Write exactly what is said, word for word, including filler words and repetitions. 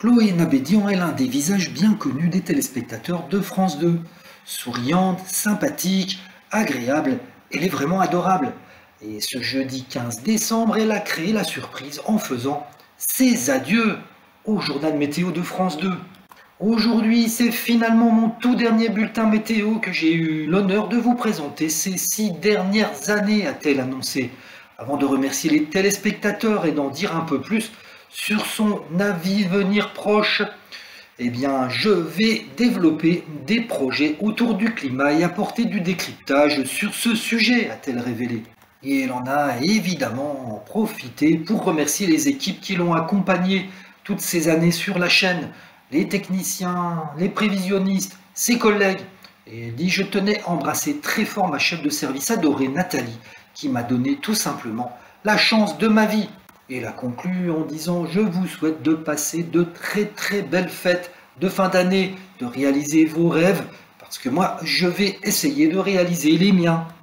Chloé Nabédian est l'un des visages bien connus des téléspectateurs de France deux. Souriante, sympathique, agréable, elle est vraiment adorable. Et ce jeudi quinze décembre, elle a créé la surprise en faisant ses adieux au journal météo de France deux. Aujourd'hui, c'est finalement mon tout dernier bulletin météo que j'ai eu l'honneur de vous présenter ces six dernières années, a-t-elle annoncé, avant de remercier les téléspectateurs et d'en dire un peu plus sur son avenir proche. Eh bien, je vais développer des projets autour du climat et apporter du décryptage sur ce sujet, a-t-elle révélé. Et elle en a évidemment profité pour remercier les équipes qui l'ont accompagnée toutes ces années sur la chaîne, les techniciens, les prévisionnistes, ses collègues. Et elle dit: je tenais à embrasser très fort ma chef de service adorée Nathalie, qui m'a donné tout simplement la chance de ma vie. Et elle a conclu en disant: je vous souhaite de passer de très très belles fêtes de fin d'année, de réaliser vos rêves, parce que moi je vais essayer de réaliser les miens.